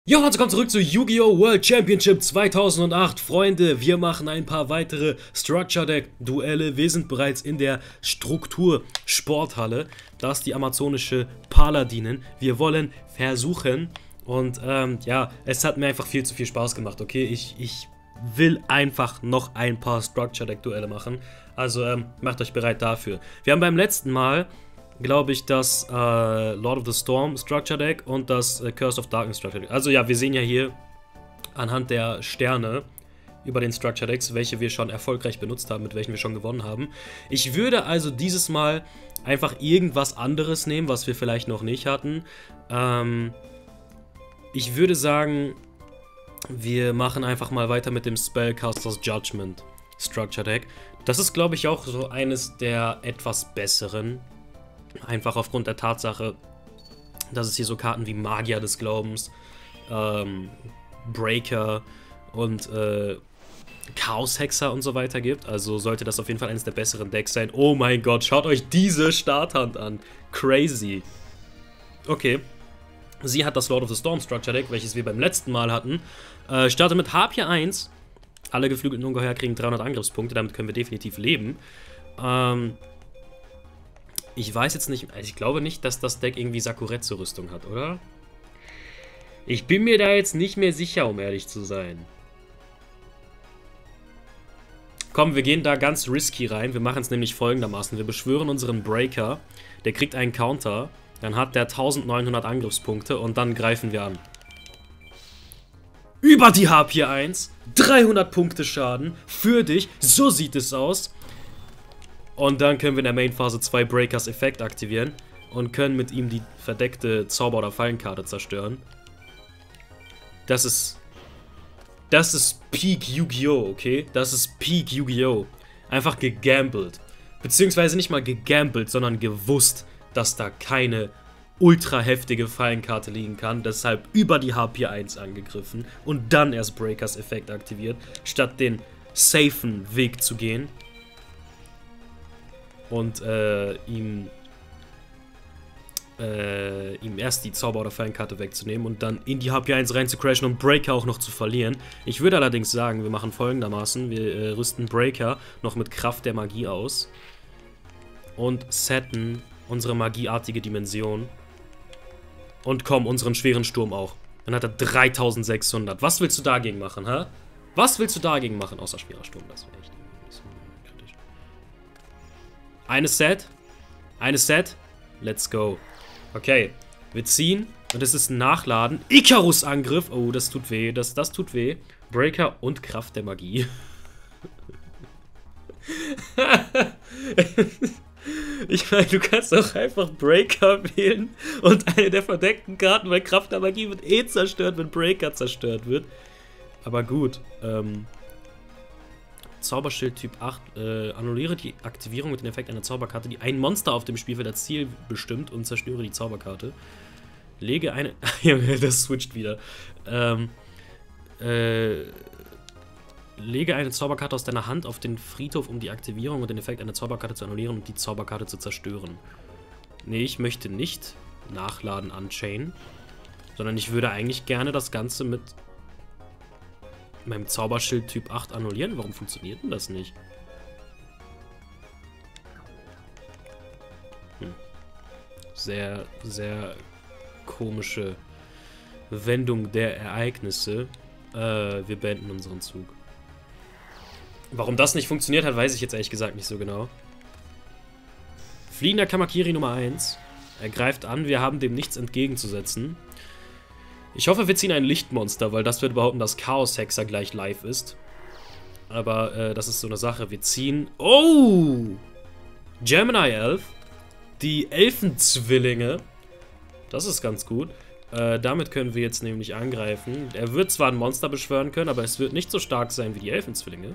Jo, also kommt zurück zu Yu-Gi-Oh! World Championship 2008. Freunde, wir machen ein paar weitere Structure Deck Duelle. Wir sind bereits in der Struktur-Sporthalle. Das ist die amazonische Paladinin. Wir wollen versuchen und ja, es hat mir einfach viel zu viel Spaß gemacht, okay? Ich will einfach noch ein paar Structure Deck Duelle machen. Also macht euch bereit dafür. Wir haben beim letzten Mal, glaube ich, das Lord of the Storm Structure Deck und das Curse of Darkness Structure Deck. Also ja, wir sehen ja hier anhand der Sterne über den Structure Decks, welche wir schon erfolgreich benutzt haben, mit welchen wir schon gewonnen haben. Ich würde also dieses Mal einfach irgendwas anderes nehmen, was wir vielleicht noch nicht hatten. Ich würde sagen, wir machen einfach mal weiter mit dem Spellcasters Judgment Structure Deck. Das ist, glaube ich, auch so eines der etwas besseren. Einfach aufgrund der Tatsache, dass es hier so Karten wie Magier des Glaubens, Breaker und Chaos-Hexer und so weiter gibt. Also sollte das auf jeden Fall eines der besseren Decks sein. Oh mein Gott, schaut euch diese Starthand an. Crazy. Okay. Sie hat das Lord of the Storm Structure Deck, welches wir beim letzten Mal hatten. Startet mit Harpier 1. Alle geflügelten Ungeheuer kriegen 300 Angriffspunkte, damit können wir definitiv leben. Ich weiß jetzt nicht, also ich glaube nicht, dass das Deck irgendwie Sakuret zur Rüstung hat, oder? Ich bin mir da jetzt nicht mehr sicher, um ehrlich zu sein. Komm, wir gehen da ganz risky rein. Wir machen es nämlich folgendermaßen. Wir beschwören unseren Breaker. Der kriegt einen Counter. Dann hat der 1900 Angriffspunkte und dann greifen wir an. Über die Harpier 1. 300 Punkte Schaden. Für dich. So sieht es aus. Und dann können wir in der Main-Phase 2 Breakers Effekt aktivieren und können mit ihm die verdeckte Zauber- oder Fallenkarte zerstören. Das ist Peak Yu-Gi-Oh!, okay? Das ist Peak Yu-Gi-Oh! Einfach gegambelt. Beziehungsweise nicht mal gegambelt, sondern gewusst, dass da keine ultra heftige Fallenkarte liegen kann. Deshalb über die Harpier 1 angegriffen und dann erst Breakers Effekt aktiviert, statt den safen Weg zu gehen. Und ihm erst die Zauber- oder Fallenkarte wegzunehmen und dann in die Harpier 1 rein zu crashen und Breaker auch noch zu verlieren. Ich würde allerdings sagen, wir machen folgendermaßen. Wir rüsten Breaker noch mit Kraft der Magie aus und setten unsere magieartige Dimension und komm, unseren schweren Sturm auch. Dann hat er 3600. Was willst du dagegen machen, hä? Was willst du dagegen machen, außer schwerer Sturm? Das wäre echt kritisch. Eine Set, let's go. Okay, wir ziehen und es ist ein Nachladen. Icarus-Angriff, oh, das tut weh, das tut weh. Breaker und Kraft der Magie. Ich meine, du kannst auch einfach Breaker wählen und eine der verdeckten Karten, weil Kraft der Magie wird eh zerstört, wenn Breaker zerstört wird. Aber gut, Zauberschild Typ 8, annulliere die Aktivierung mit dem Effekt einer Zauberkarte, die ein Monster auf dem Spielfeld als Ziel bestimmt und zerstöre die Zauberkarte. Lege eine... Junge, das switcht wieder. Lege eine Zauberkarte aus deiner Hand auf den Friedhof, um die Aktivierung und den Effekt einer Zauberkarte zu annullieren und die Zauberkarte zu zerstören. Nee, ich möchte nicht nachladen unchain, sondern ich würde eigentlich gerne das Ganze mit meinem Zauberschild Typ 8 annullieren. Warum funktioniert denn das nicht? Sehr, sehr komische Wendung der Ereignisse. Wir beenden unseren Zug. Warum das nicht funktioniert hat, weiß ich jetzt ehrlich gesagt nicht so genau. Fliegender Kamakiri Nummer 1. Er greift an, wir haben dem nichts entgegenzusetzen. Ich hoffe, wir ziehen ein Lichtmonster, weil das wird behaupten, dass Chaos-Hexer gleich live ist. Aber das ist so eine Sache. Wir ziehen... Oh! Gemini Elf. Die Elfenzwillinge. Das ist ganz gut. Damit können wir jetzt nämlich angreifen. Er wird zwar ein Monster beschwören können, aber es wird nicht so stark sein wie die Elfenzwillinge.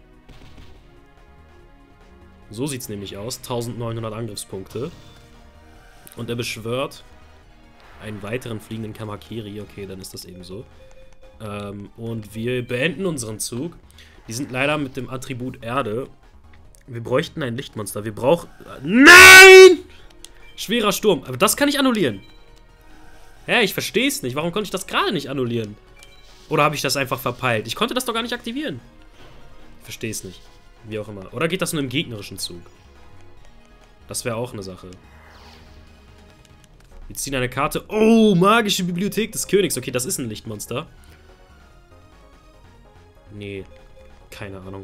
So sieht es nämlich aus. 1900 Angriffspunkte. Und er beschwört einen weiteren fliegenden Kamakiri. Okay, dann ist das eben so. Und wir beenden unseren Zug. Die sind leider mit dem Attribut Erde. Wir bräuchten ein Lichtmonster. Wir brauchen... Nein! Schwerer Sturm. Aber das kann ich annullieren. Hä, ich verstehe es nicht. Warum konnte ich das gerade nicht annullieren? Oder habe ich das einfach verpeilt? Ich konnte das doch gar nicht aktivieren. Ich verstehe es nicht. Wie auch immer. Oder geht das nur im gegnerischen Zug? Das wäre auch eine Sache. Wir ziehen eine Karte. Oh, magische Bibliothek des Königs. Okay, das ist ein Lichtmonster. Nee, keine Ahnung.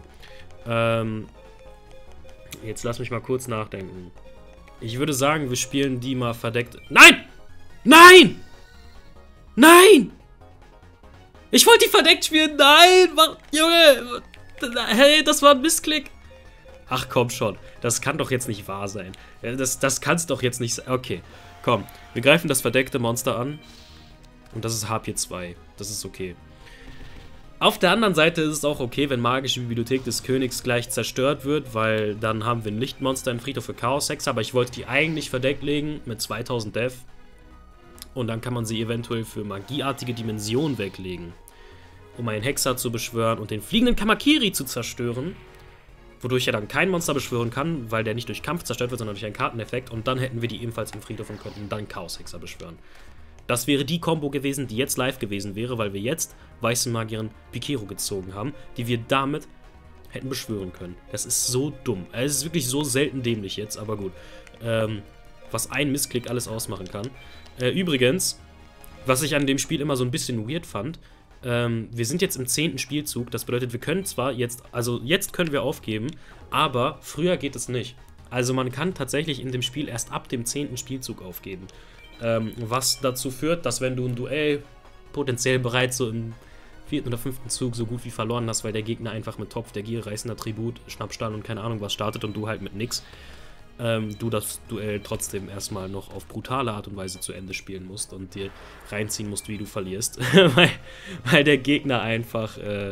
Jetzt lass mich mal kurz nachdenken. Ich würde sagen, wir spielen die mal verdeckt. Nein! Nein! Nein! Ich wollte die verdeckt spielen. Nein! Junge! Hey, das war ein Missklick. Ach komm schon. Das kann doch jetzt nicht wahr sein. Das kann es doch jetzt nicht sein. Okay, komm. Wir greifen das verdeckte Monster an. Und das ist Harpier 2. Das ist okay. Auf der anderen Seite ist es auch okay, wenn magische Bibliothek des Königs gleich zerstört wird, weil dann haben wir ein Lichtmonster in Friedhof für Chaos-Hexer, aber ich wollte die eigentlich verdeckt legen mit 2000 Def. Und dann kann man sie eventuell für magieartige Dimensionen weglegen, um einen Hexer zu beschwören und den fliegenden Kamakiri zu zerstören, wodurch er dann kein Monster beschwören kann, weil der nicht durch Kampf zerstört wird, sondern durch einen Karteneffekt. Und dann hätten wir die ebenfalls im Friedhof und könnten dann Chaos-Hexer beschwören. Das wäre die Combo gewesen, die jetzt live gewesen wäre, weil wir jetzt weiße Magierin Picero gezogen haben, die wir damit hätten beschwören können. Das ist so dumm. Es ist wirklich so selten dämlich jetzt, aber gut. Was ein Missklick alles ausmachen kann. Übrigens, was ich an dem Spiel immer so ein bisschen weird fand, wir sind jetzt im 10. Spielzug, das bedeutet, wir können zwar jetzt, also jetzt können wir aufgeben, aber früher geht es nicht. Also man kann tatsächlich in dem Spiel erst ab dem 10. Spielzug aufgeben. Was dazu führt, dass wenn du ein Duell potenziell bereits so im 4. oder 5. Zug so gut wie verloren hast, weil der Gegner einfach mit Topf der Gier, reißender Tribut, Schnappstahl und keine Ahnung was startet und du halt mit nix, du das Duell trotzdem erstmal noch auf brutale Art und Weise zu Ende spielen musst und dir reinziehen musst, wie du verlierst. weil der Gegner einfach,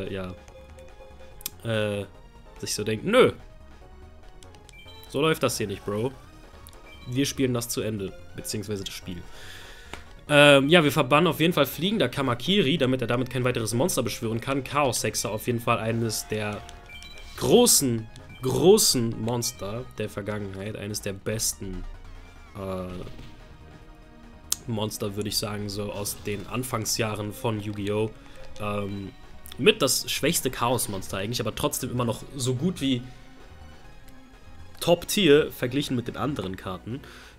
sich so denkt, nö, so läuft das hier nicht, Bro. Wir spielen das zu Ende, beziehungsweise das Spiel. Ja, wir verbannen auf jeden Fall fliegender Kamakiri, damit er damit kein weiteres Monster beschwören kann. Chaos-Hexer auf jeden Fall eines der großen Monster der Vergangenheit. Eines der besten Monster, würde ich sagen, so aus den Anfangsjahren von Yu-Gi-Oh! Mit das schwächste Chaos-Monster eigentlich, aber trotzdem immer noch so gut wie Top-Tier verglichen mit den anderen Karten.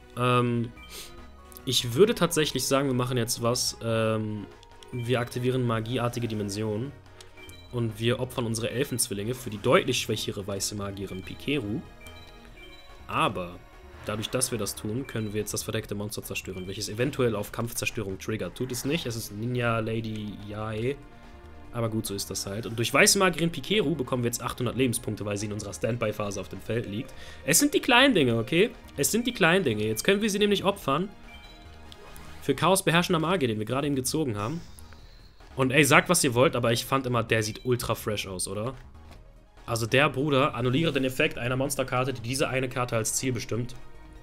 Ich würde tatsächlich sagen, wir machen jetzt was. Wir aktivieren magieartige Dimensionen. Und wir opfern unsere Elfenzwillinge für die deutlich schwächere weiße Magierin Picero. Aber dadurch, dass wir das tun, können wir jetzt das verdeckte Monster zerstören, welches eventuell auf Kampfzerstörung triggert. Tut es nicht, es ist Ninja Lady Yae. Aber gut, so ist das halt. Und durch weiße Magierin Picero bekommen wir jetzt 800 Lebenspunkte, weil sie in unserer Standby-Phase auf dem Feld liegt. Es sind die kleinen Dinge, okay? Es sind die kleinen Dinge. Jetzt können wir sie nämlich opfern für Chaos beherrschender Magier, den wir gerade eben gezogen haben. Und ey, sagt was ihr wollt, aber ich fand immer, der sieht ultra fresh aus, oder? Also der Bruder annulliert den Effekt einer Monsterkarte, die diese eine Karte als Ziel bestimmt.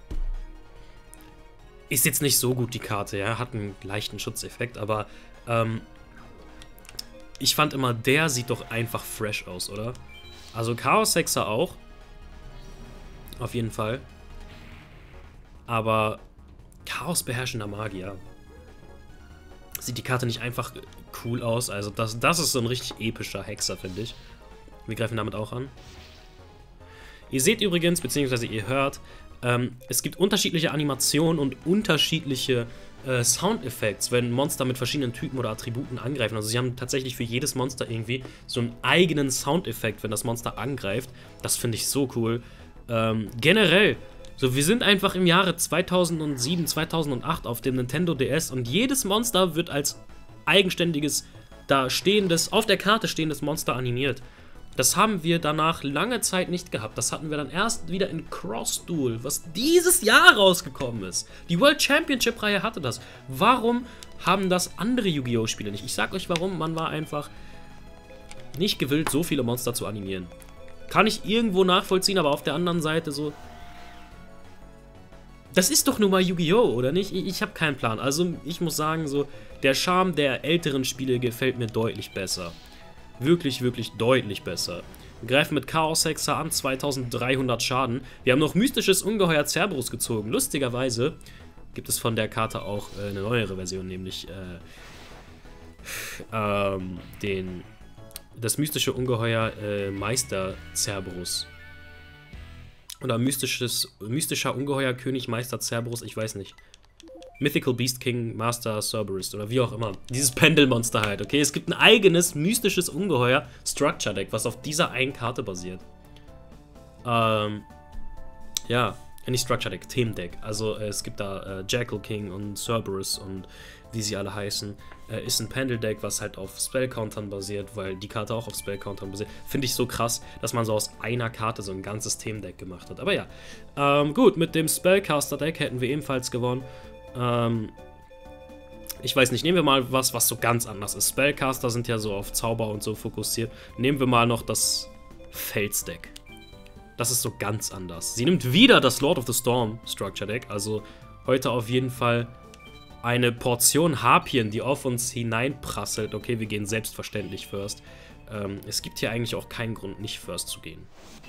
Ist jetzt nicht so gut, die Karte, ja? Hat einen leichten Schutzeffekt, aber ich fand immer, der sieht doch einfach fresh aus, oder? Also Chaos-Hexer auch. Auf jeden Fall. Aber Chaos beherrschender Magier. Sieht die Karte nicht einfach cool aus? Also das ist so ein richtig epischer Hexer, finde ich. Wir greifen damit auch an. Ihr seht übrigens, beziehungsweise ihr hört, es gibt unterschiedliche Animationen und unterschiedliche Soundeffekte, wenn Monster mit verschiedenen Typen oder Attributen angreifen. Also sie haben tatsächlich für jedes Monster irgendwie so einen eigenen Soundeffekt, wenn das Monster angreift. Das finde ich so cool. Generell, so wir sind einfach im Jahre 2007, 2008 auf dem Nintendo DS und jedes Monster wird als eigenständiges, da stehendes, auf der Karte stehendes Monster animiert. Das haben wir danach lange Zeit nicht gehabt. Das hatten wir dann erst wieder in Cross Duel, was dieses Jahr rausgekommen ist. Die World Championship-Reihe hatte das. Warum haben das andere Yu-Gi-Oh! Spiele nicht? Ich sag euch warum, man war einfach nicht gewillt, so viele Monster zu animieren. Kann ich irgendwo nachvollziehen, aber auf der anderen Seite so... Das ist doch nur mal Yu-Gi-Oh! Oder nicht? Ich habe keinen Plan. Also ich muss sagen, so der Charme der älteren Spiele gefällt mir deutlich besser. Wirklich, wirklich deutlich besser. Wir greifen mit Chaos-Hexer an, 2300 Schaden. Wir haben noch mystisches Ungeheuer Cerberus gezogen. Lustigerweise gibt es von der Karte auch eine neuere Version, nämlich das mystische Ungeheuer Meister Cerberus. Oder mystischer Ungeheuer König Meister Cerberus, ich weiß nicht. Mythical Beast King Master Cerberus oder wie auch immer. Dieses Pendelmonster halt, okay? Es gibt ein eigenes mystisches Ungeheuer Structure Deck, was auf dieser einen Karte basiert. Ja, nicht Structure Deck, Themendeck. Also es gibt da Jackal King und Cerberus und wie sie alle heißen. Ist ein Pendel-Deck, was halt auf Spellcountern basiert, weil die Karte auch auf Spellcountern basiert. Finde ich so krass, dass man so aus einer Karte so ein ganzes Themendeck gemacht hat. Aber ja, gut, mit dem Spellcaster-Deck hätten wir ebenfalls gewonnen. Ich weiß nicht, nehmen wir mal was so ganz anders ist. Spellcaster sind ja so auf Zauber und so fokussiert. Nehmen wir mal noch das Felsdeck. Das ist so ganz anders. Sie nimmt wieder das Lord of the Storm Structure Deck. Also heute auf jeden Fall eine Portion Harpien, die auf uns hineinprasselt. Okay, wir gehen selbstverständlich First. Es gibt hier eigentlich auch keinen Grund, nicht First zu gehen.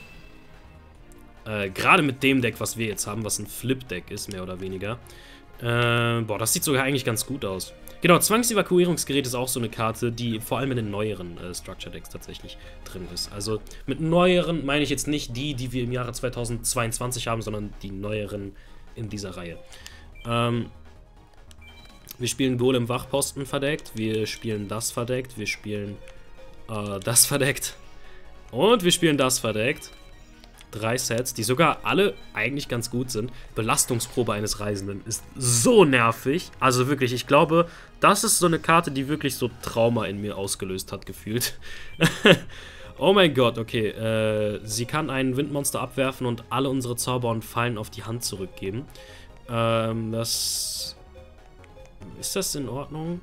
Gerade mit dem Deck, was wir jetzt haben, was ein Flip-Deck ist, mehr oder weniger. Boah, das sieht sogar eigentlich ganz gut aus. Genau, Zwangsevakuierungsgerät ist auch so eine Karte, die vor allem in den neueren Structure-Decks tatsächlich drin ist. Also mit neueren meine ich jetzt nicht die wir im Jahre 2022 haben, sondern die neueren in dieser Reihe. Wir spielen Golem Wachposten verdeckt, wir spielen das verdeckt, wir spielen das verdeckt und wir spielen das verdeckt. 3 Sets, die sogar alle eigentlich ganz gut sind. Belastungsprobe eines Reisenden ist so nervig. Also wirklich, ich glaube, das ist so eine Karte, die wirklich so Trauma in mir ausgelöst hat, gefühlt. Oh mein Gott, okay. Sie kann ein Windmonster abwerfen und alle unsere Zauber und Fallen auf die Hand zurückgeben. Ist das in Ordnung?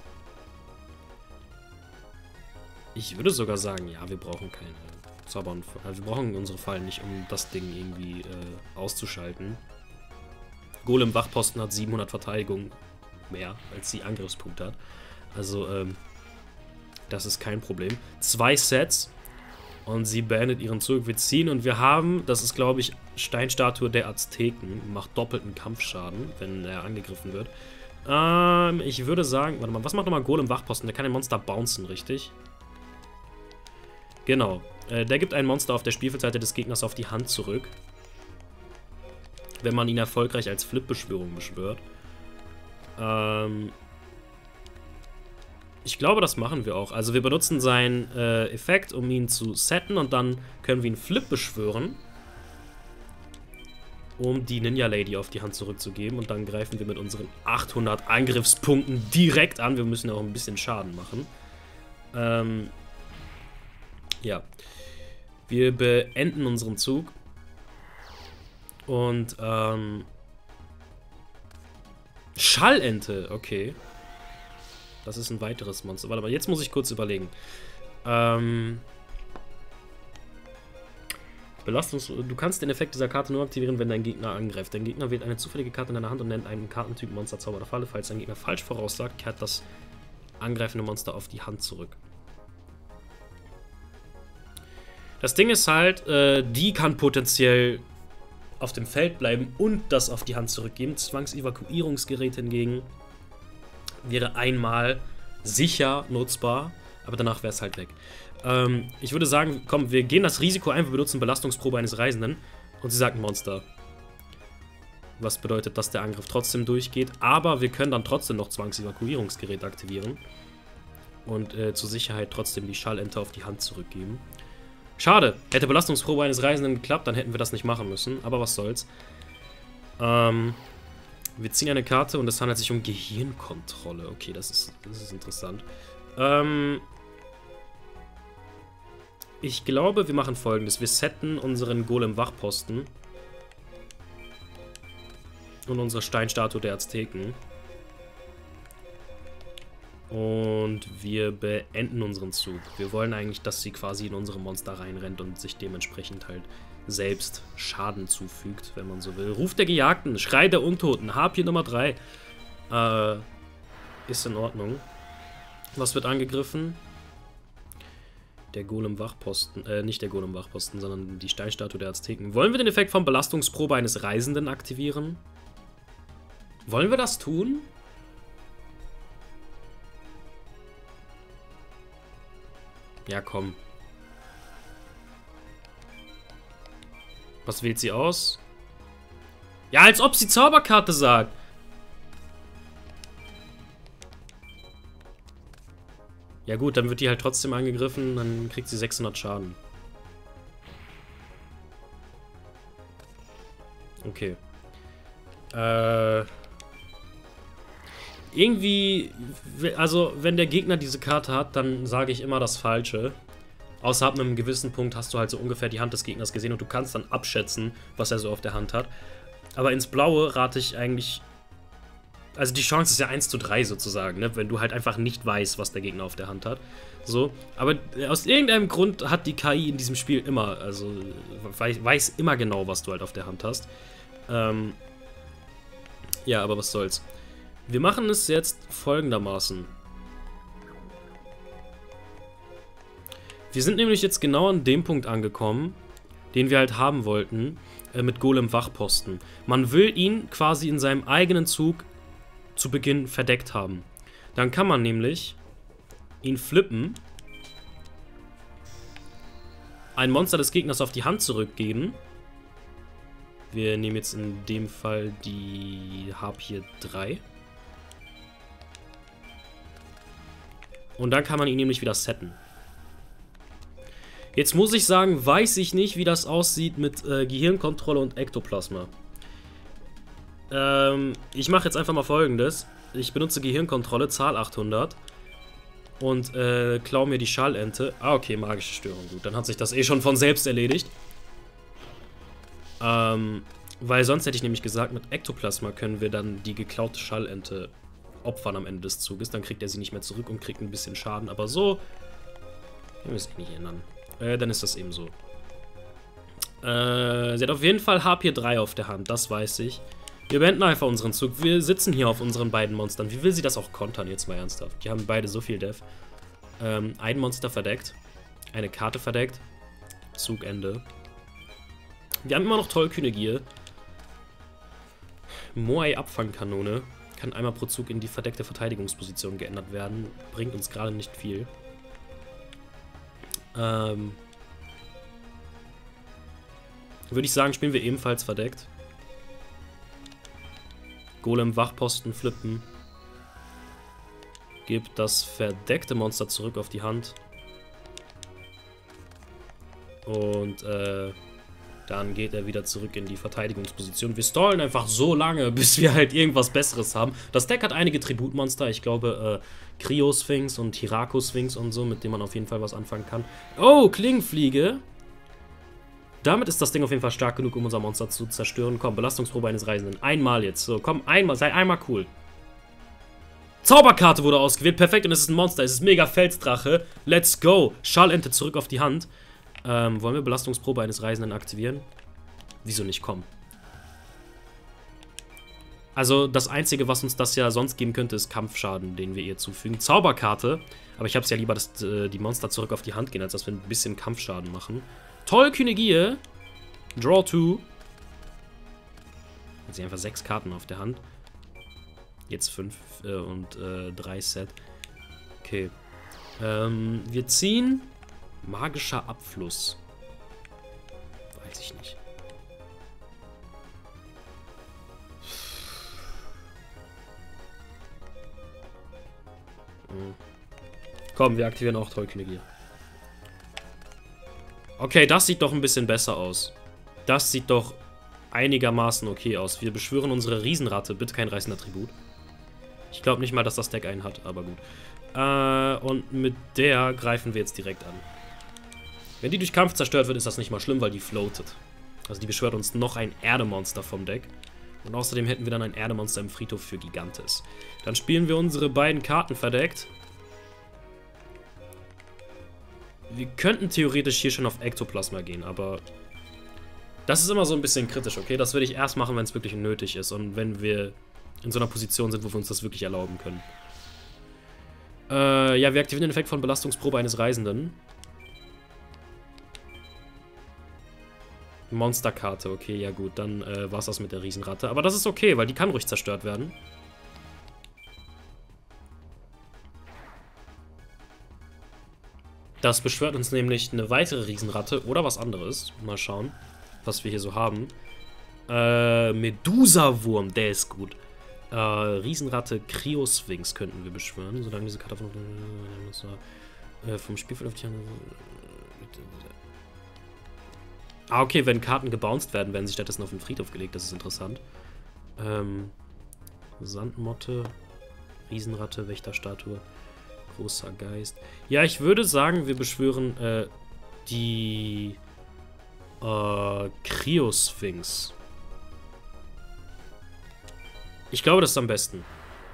Ich würde sogar sagen, ja, wir brauchen keine Zauber und wir brauchen unsere Fallen nicht, um das Ding irgendwie auszuschalten. Golem Wachposten hat 700 Verteidigung mehr, als sie Angriffspunkte hat. Also, das ist kein Problem. 2 Sets und sie beendet ihren Zug. Wir ziehen und wir haben, das ist glaube ich Steinstatue der Azteken, macht doppelten Kampfschaden, wenn er angegriffen wird. Ich würde sagen, warte mal, was macht nochmal Golem Wachposten? Der kann den Monster bouncen, richtig? Genau. Der gibt ein Monster auf der Spielfeldseite des Gegners auf die Hand zurück, wenn man ihn erfolgreich als Flip-Beschwörung beschwört. Ich glaube, das machen wir auch. Also wir benutzen seinen Effekt, um ihn zu setten und dann können wir ihn Flip beschwören, um die Ninja Lady auf die Hand zurückzugeben. Und dann greifen wir mit unseren 800 Angriffspunkten direkt an. Wir müssen ja auch ein bisschen Schaden machen. Ja. Wir beenden unseren Zug. Und, Schallente, okay. Das ist ein weiteres Monster. Warte mal, jetzt muss ich kurz überlegen. Du kannst den Effekt dieser Karte nur aktivieren, wenn dein Gegner angreift. Dein Gegner wählt eine zufällige Karte in deiner Hand und nennt einen Kartentyp Monster, Zauber oder Falle. Falls dein Gegner falsch voraussagt, kehrt das angreifende Monster auf die Hand zurück. Das Ding ist halt, die kann potenziell auf dem Feld bleiben und das auf die Hand zurückgeben. Zwangsevakuierungsgerät hingegen wäre einmal sicher nutzbar, aber danach wäre es halt weg. Ich würde sagen, komm, wir gehen das Risiko ein, wir benutzen Belastungsprobe eines Reisenden und sie sagt Monster. Was bedeutet, dass der Angriff trotzdem durchgeht, aber wir können dann trotzdem noch Zwangsevakuierungsgerät aktivieren und zur Sicherheit trotzdem die Schallente auf die Hand zurückgeben. Schade, hätte Belastungsprobe eines Reisenden geklappt, dann hätten wir das nicht machen müssen, aber was soll's. Wir ziehen eine Karte und es handelt sich um Gehirnkontrolle. Okay, das ist interessant. Ich glaube, wir machen Folgendes. Wir setten unseren Golem Wachposten und unsere Steinstatue der Azteken. Und wir beenden unseren Zug. Wir wollen eigentlich, dass sie quasi in unsere Monster reinrennt und sich dementsprechend halt selbst Schaden zufügt, wenn man so will. Ruf der Gejagten, Schrei der Untoten, Harpie Nummer 3. Ist in Ordnung. Was wird angegriffen? Der Golem Wachposten, nicht der Golem Wachposten, sondern die Steinstatue der Azteken. Wollen wir den Effekt von Belastungsprobe eines Reisenden aktivieren? Wollen wir das tun? Ja, komm. Was wählt sie aus? Ja, als ob sie Zauberkarte sagt. Ja gut, dann wird die halt trotzdem angegriffen, dann kriegt sie 600 Schaden. Okay. Irgendwie, also wenn der Gegner diese Karte hat, dann sage ich immer das Falsche. Außer ab einem gewissen Punkt hast du halt so ungefähr die Hand des Gegners gesehen und du kannst dann abschätzen, was er so auf der Hand hat. Aber ins Blaue rate ich eigentlich... Also die Chance ist ja 1:3 sozusagen, ne? Wenn du halt einfach nicht weißt, was der Gegner auf der Hand hat. So, aber aus irgendeinem Grund hat die KI in diesem Spiel immer, also weiß immer genau, was du halt auf der Hand hast. Ja, aber was soll's. Wir machen es jetzt folgendermaßen. Wir sind nämlich jetzt genau an dem Punkt angekommen, den wir halt haben wollten, mit Golem Wachposten. Man will ihn quasi in seinem eigenen Zug zu Beginn verdeckt haben. Dann kann man nämlich ihn flippen, ein Monster des Gegners auf die Hand zurückgeben. Wir nehmen jetzt in dem Fall die Harpie 3. Und dann kann man ihn nämlich wieder setten. Jetzt muss ich sagen, weiß ich nicht, wie das aussieht mit Gehirnkontrolle und Ektoplasma. Ich mache jetzt einfach mal Folgendes. Ich benutze Gehirnkontrolle, Zahl 800. Und klaue mir die Schallente. Ah, okay, magische Störung. Gut, dann hat sich das eh schon von selbst erledigt. Weil sonst hätte ich nämlich gesagt, mit Ektoplasma können wir dann die geklaute Schallente opfern am Ende des Zuges. Dann kriegt er sie nicht mehr zurück und kriegt ein bisschen Schaden. Aber so können wir es eh nicht ändern. Dann ist das eben so. Sie hat auf jeden Fall Harpie 3 auf der Hand, das weiß ich. Wir beenden einfach unseren Zug. Wir sitzen hier auf unseren beiden Monstern. Wie will sie das auch kontern, jetzt mal ernsthaft? Die haben beide so viel Def. Ein Monster verdeckt. Eine Karte verdeckt. Zugende. Wir haben immer noch tollkühne Gier. Moai Abfangkanone. Kann einmal pro Zug in die verdeckte Verteidigungsposition geändert werden. Bringt uns gerade nicht viel. Würde ich sagen, spielen wir ebenfalls verdeckt. Golem Wachposten flippen. Gibt das verdeckte Monster zurück auf die Hand. Und dann geht er wieder zurück in die Verteidigungsposition. Wir stallen einfach so lange, bis wir halt irgendwas Besseres haben. Das Deck hat einige Tributmonster. Ich glaube, Cryosphinx und Hirakosphinx und so, mit denen man auf jeden Fall was anfangen kann. Oh, Klingenfliege. Damit ist das Ding auf jeden Fall stark genug, um unser Monster zu zerstören. Komm, Belastungsprobe eines Reisenden. Einmal jetzt. So, komm, einmal. Sei einmal cool. Zauberkarte wurde ausgewählt. Perfekt, und es ist ein Monster. Es ist mega Felsdrache. Let's go. Schallente zurück auf die Hand. Wollen wir Belastungsprobe eines Reisenden aktivieren? Wieso nicht? Komm. Also, das Einzige, was uns das ja sonst geben könnte, ist Kampfschaden, den wir ihr zufügen. Zauberkarte. Aber ich habe es ja lieber, dass die Monster zurück auf die Hand gehen, als dass wir ein bisschen Kampfschaden machen. Tollkühne Gier. Draw 2. Hat sie einfach 6 Karten auf der Hand. Jetzt 5 und 3 Set. Okay. Wir ziehen magischer Abfluss. Weiß ich nicht. Komm, wir aktivieren auch Tollkühne Gier. Okay, das sieht doch ein bisschen besser aus. Das sieht doch einigermaßen okay aus. Wir beschwören unsere Riesenratte. Bitte kein reißender Tribut. Ich glaube nicht mal, dass das Deck einen hat, aber gut. Und mit der greifen wir jetzt direkt an. Wenn die durch Kampf zerstört wird, ist das nicht mal schlimm, weil die floatet. Also die beschwört uns noch ein Erdemonster vom Deck. Und außerdem hätten wir dann ein Erdemonster im Friedhof für Gigantes. Dann spielen wir unsere beiden Karten verdeckt. Wir könnten theoretisch hier schon auf Ektoplasma gehen, aber das ist immer so ein bisschen kritisch, okay? Das würde ich erst machen, wenn es wirklich nötig ist und wenn wir in so einer Position sind, wo wir uns das wirklich erlauben können. Ja, wir aktivieren den Effekt von Belastungsprobe eines Reisenden. Monsterkarte, okay, ja gut, dann war's das mit der Riesenratte. Aber das ist okay, weil die kann ruhig zerstört werden. Das beschwört uns nämlich eine weitere Riesenratte oder was anderes. Mal schauen, was wir hier so haben. Medusa-Wurm, der ist gut. Riesenratte, Kryosphinx könnten wir beschwören, solange diese Karte vom Spielfeld auf die Hand. Ah, okay, wenn Karten gebounced werden, werden sie stattdessen auf den Friedhof gelegt. Das ist interessant. Sandmotte, Riesenratte, Wächterstatue, großer Geist. Ja, ich würde sagen, wir beschwören die Kryosphinx. Ich glaube, das ist am besten.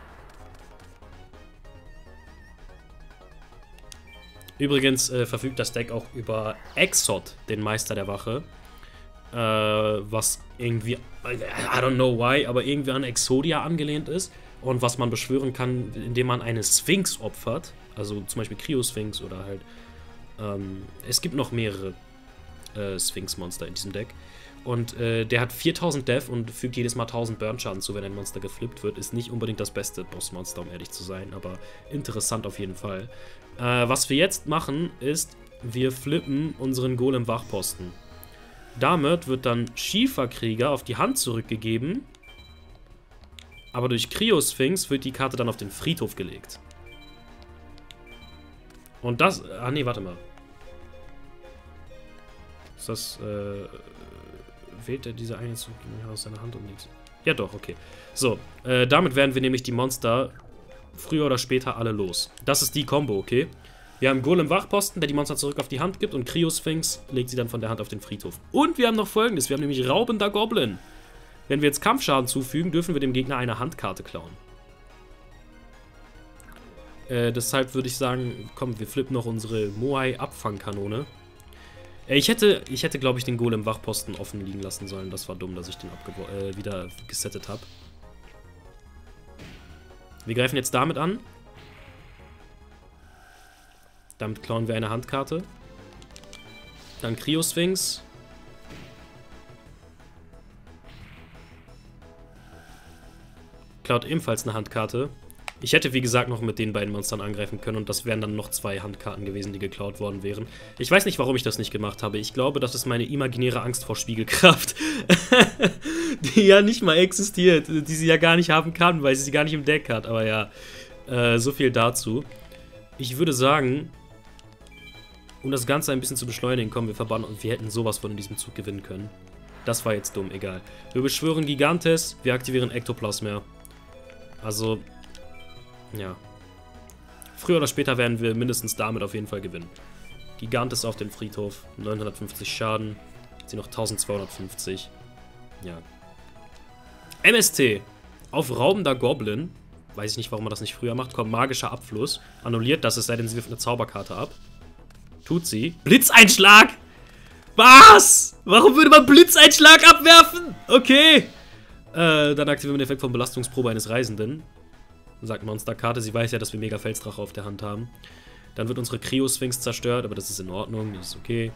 Übrigens verfügt das Deck auch über Exot, den Meister der Wache. Was irgendwie, I don't know why, aber irgendwie an Exodia angelehnt ist. Und was man beschwören kann, indem man eine Sphinx opfert. Also zum Beispiel Kryosphinx oder halt. Es gibt noch mehrere Sphinx-Monster in diesem Deck. Und der hat 4000 Death und fügt jedes Mal 1000 Burn-Schaden zu, wenn ein Monster geflippt wird. Ist nicht unbedingt das beste Bossmonster, um ehrlich zu sein, aber interessant auf jeden Fall. Was wir jetzt machen, ist, wir flippen unseren Golem-Wachposten. Damit wird dann Schieferkrieger auf die Hand zurückgegeben, aber durch Kryosphinx wird die Karte dann auf den Friedhof gelegt. Und das... Ah, nee, warte mal. Ist das... wählt er diese eine Zug aus seiner Hand und nichts? Ja doch, okay. So, damit werden wir nämlich die Monster früher oder später alle los. Das ist die Combo, okay? Wir haben Golem-Wachposten, der die Monster zurück auf die Hand gibt und Kryosphinx legt sie dann von der Hand auf den Friedhof. Und wir haben noch Folgendes, wir haben nämlich Raubender Goblin. Wenn wir jetzt Kampfschaden zufügen, dürfen wir dem Gegner eine Handkarte klauen. Deshalb würde ich sagen, komm, wir flippen noch unsere Moai-Abfangkanone. Ich hätte glaube ich, den Golem-Wachposten offen liegen lassen sollen. Das war dumm, dass ich den wieder gesettet habe. Wir greifen jetzt damit an. Damit klauen wir eine Handkarte. Dann Kryosphinx. Klaut ebenfalls eine Handkarte. Ich hätte, wie gesagt, noch mit den beiden Monstern angreifen können und das wären dann noch 2 Handkarten gewesen, die geklaut worden wären. Ich weiß nicht, warum ich das nicht gemacht habe. Ich glaube, das ist meine imaginäre Angst vor Spiegelkraft, die ja nicht mal existiert, die sie ja gar nicht haben kann, weil sie sie gar nicht im Deck hat. Aber ja, so viel dazu. Ich würde sagen, um das Ganze ein bisschen zu beschleunigen, kommen wir verbannen und wir hätten sowas von in diesem Zug gewinnen können. Das war jetzt dumm, egal. Wir beschwören Gigantes, wir aktivieren Ektoplasma. Also... ja. Früher oder später werden wir mindestens damit auf jeden Fall gewinnen. Gigantes auf den Friedhof, 950 Schaden, sie noch 1250. Ja. MST auf Raubender Goblin. Weiß ich nicht, warum man das nicht früher macht. Kommt magischer Abfluss. Annulliert das, es sei denn, sie wirft eine Zauberkarte ab. Tut sie. Blitzeinschlag! Was? Warum würde man Blitzeinschlag abwerfen? Okay. Dann aktivieren wir den Effekt von Belastungsprobe eines Reisenden. Sagt Monsterkarte, sie weiß ja, dass wir mega Felsdrache auf der Hand haben. Dann wird unsere Kryosphinx zerstört, aber das ist in Ordnung, das ist okay.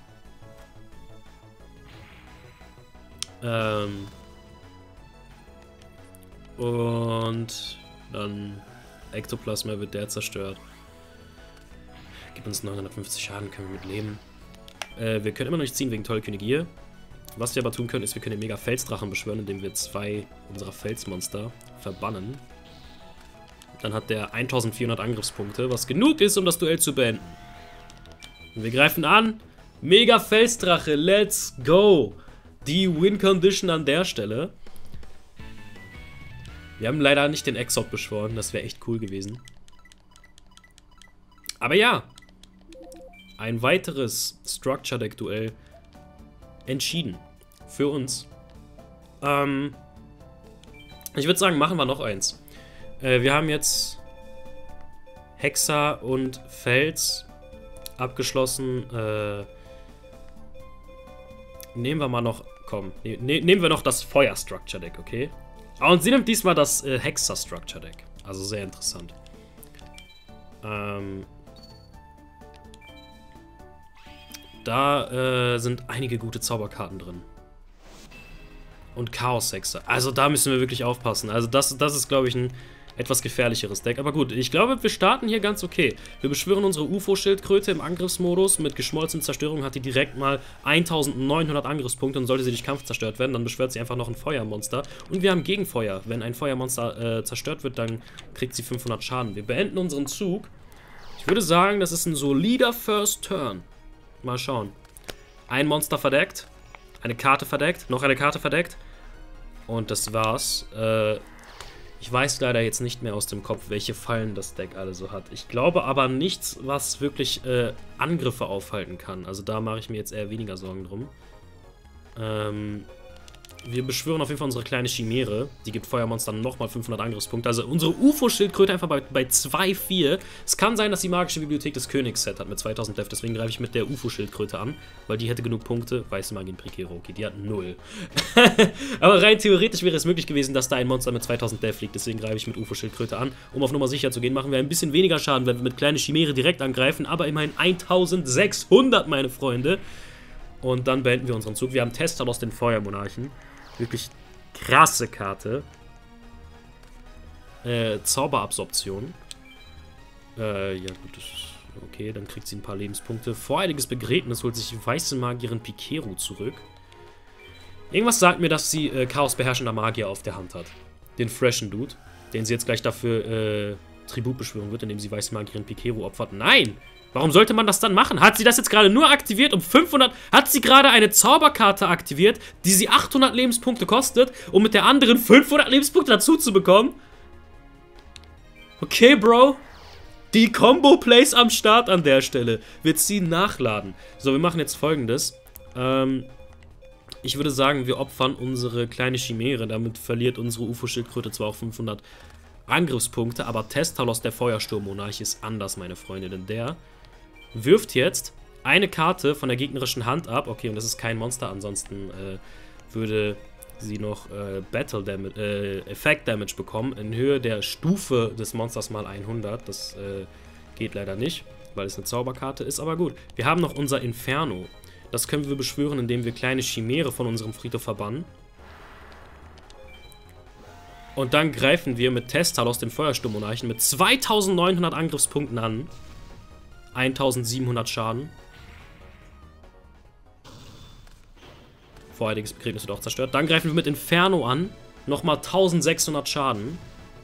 Und dann Ektoplasma wird der zerstört. Gibt uns 950 Schaden, können wir mit leben. Wir können immer noch nicht ziehen wegen Tollkönigir. Was wir aber tun können, ist, wir können den mega Felsdrachen beschwören, indem wir 2 unserer Felsmonster verbannen. Dann hat der 1400 Angriffspunkte, was genug ist, um das Duell zu beenden. Und wir greifen an. Mega Felsdrache, let's go. Die Win-Condition an der Stelle. Wir haben leider nicht den Exot beschworen, das wäre echt cool gewesen. Aber ja, ein weiteres Structure-Deck-Duell entschieden. Für uns. Ich würde sagen, machen wir noch eins. Wir haben jetzt Hexer und Fels abgeschlossen. Nehmen wir mal noch, komm, nehmen wir noch das Feuer-Structure-Deck, okay? Und sie nimmt diesmal das Hexer-Structure-Deck. Also sehr interessant. Da sind einige gute Zauberkarten drin. und Chaos-Hexe. Also da müssen wir wirklich aufpassen. Also das ist, glaube ich, ein etwas gefährlicheres Deck. Aber gut, ich glaube, wir starten hier ganz okay. Wir beschwören unsere UFO-Schildkröte im Angriffsmodus. Mit geschmolzener Zerstörung hat die direkt mal 1900 Angriffspunkte und sollte sie durch Kampf zerstört werden, dann beschwört sie einfach noch ein Feuermonster. Und wir haben Gegenfeuer. Wenn ein Feuermonster zerstört wird, dann kriegt sie 500 Schaden. Wir beenden unseren Zug. Ich würde sagen, das ist ein solider First Turn. Mal schauen. Ein Monster verdeckt. Eine Karte verdeckt. Noch eine Karte verdeckt. Und das war's. Ich weiß leider jetzt nicht mehr aus dem Kopf, welche Fallen das Deck alle so hat. Ich glaube aber nichts, was wirklich Angriffe aufhalten kann. Also da mache ich mir jetzt eher weniger Sorgen drum. Wir beschwören auf jeden Fall unsere kleine Chimäre. Die gibt Feuermonstern nochmal 500 Angriffspunkte. Also unsere UFO-Schildkröte einfach bei 2,4. Es kann sein, dass die magische Bibliothek des Königs Set hat mit 2000 Def. Deswegen greife ich mit der UFO-Schildkröte an. Weil die hätte genug Punkte. Weiße Magie in Prikero. Okay, die hat 0. Aber rein theoretisch wäre es möglich gewesen, dass da ein Monster mit 2000 Def liegt. Deswegen greife ich mit UFO-Schildkröte an. Um auf Nummer sicher zu gehen, machen wir ein bisschen weniger Schaden, wenn wir mit kleine Chimäre direkt angreifen. Aber immerhin 1600, meine Freunde. Und dann beenden wir unseren Zug. Wir haben Testalos, den Feuermonarchen. Wirklich krasse Karte. Zauberabsorption. Ja gut, okay, dann kriegt sie ein paar Lebenspunkte. Voreiliges Begräbnis holt sich weiße Magierin Pikeru zurück. Irgendwas sagt mir, dass sie Chaos beherrschender Magier auf der Hand hat. Den freshen Dude, den sie jetzt gleich dafür Tribut beschwören wird, indem sie weiße Magierin Pikeru opfert. Nein! Warum sollte man das dann machen? Hat sie das jetzt gerade nur aktiviert, um 500... Hat sie gerade eine Zauberkarte aktiviert, die sie 800 Lebenspunkte kostet, um mit der anderen 500 Lebenspunkte dazu zu bekommen? Okay, Bro. Die Combo-Plays am Start an der Stelle. Wir ziehen Nachladen. So, wir machen jetzt Folgendes. Ich würde sagen, wir opfern unsere kleine Chimäre. Damit verliert unsere UFO-Schildkröte zwar auch 500 Angriffspunkte, aber Testalos, der Feuersturmmonarch, ist anders, meine Freunde, denn der wirft jetzt eine Karte von der gegnerischen Hand ab. Okay, und das ist kein Monster, ansonsten würde sie noch Effect Damage bekommen in Höhe der Stufe des Monsters mal 100. Das geht leider nicht, weil es eine Zauberkarte ist, aber gut. Wir haben noch unser Inferno. Das können wir beschwören, indem wir kleine Chimäre von unserem Friedhof verbannen. Und dann greifen wir mit Testalos, dem Feuersturmmonarchen, mit 2900 Angriffspunkten an. 1700 Schaden. Voreiliges Begräbnis wird auch zerstört. Dann greifen wir mit Inferno an. Nochmal 1600 Schaden.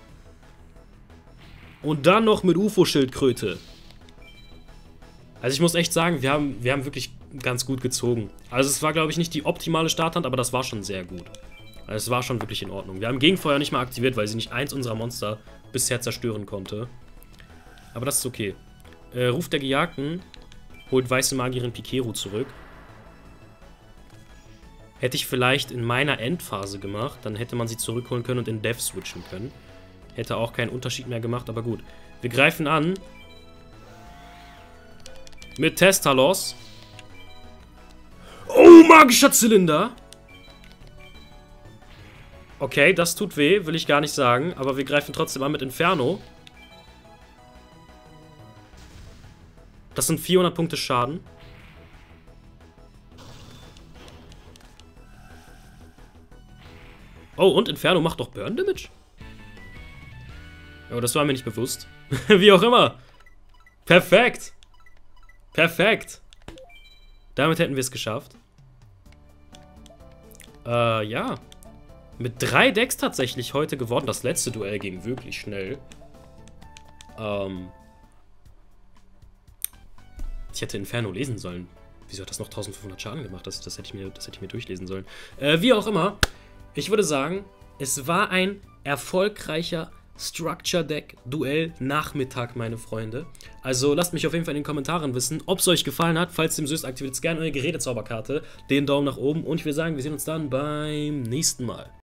Und dann noch mit UFO-Schildkröte. Also ich muss echt sagen, wir haben wirklich ganz gut gezogen. Also es war, glaube ich, nicht die optimale Starthand, aber das war schon sehr gut. Also es war schon wirklich in Ordnung. Wir haben Gegenfeuer nicht mal aktiviert, weil sie nicht eins unserer Monster bisher zerstören konnte. Aber das ist okay. Ruf der Gejagten holt weiße Magierin Pikeru zurück. Hätte ich vielleicht in meiner Endphase gemacht, dann hätte man sie zurückholen können und in Death switchen können. Hätte auch keinen Unterschied mehr gemacht, aber gut. Wir greifen an. Mit Testalos. Oh, magischer Zylinder! Okay, das tut weh, will ich gar nicht sagen, aber wir greifen trotzdem an mit Inferno. Das sind 400 Punkte Schaden. Oh, und Inferno macht doch Burn Damage? Oh, das war mir nicht bewusst. Wie auch immer. Perfekt. Perfekt. Damit hätten wir es geschafft. Ja. Mit 3 Decks tatsächlich heute gewonnen. Das letzte Duell ging wirklich schnell. Ich hätte Inferno lesen sollen. Wieso hat das noch 1500 Schaden gemacht? Das hätte ich mir durchlesen sollen. Wie auch immer. Ich würde sagen, es war ein erfolgreicher Structure Deck Duell Nachmittag, meine Freunde. Also lasst mich auf jeden Fall in den Kommentaren wissen, ob es euch gefallen hat. Falls dem so ist, aktiviert gerne eure Gerätezauberkarte. Den Daumen nach oben. Und ich würde sagen, wir sehen uns dann beim nächsten Mal.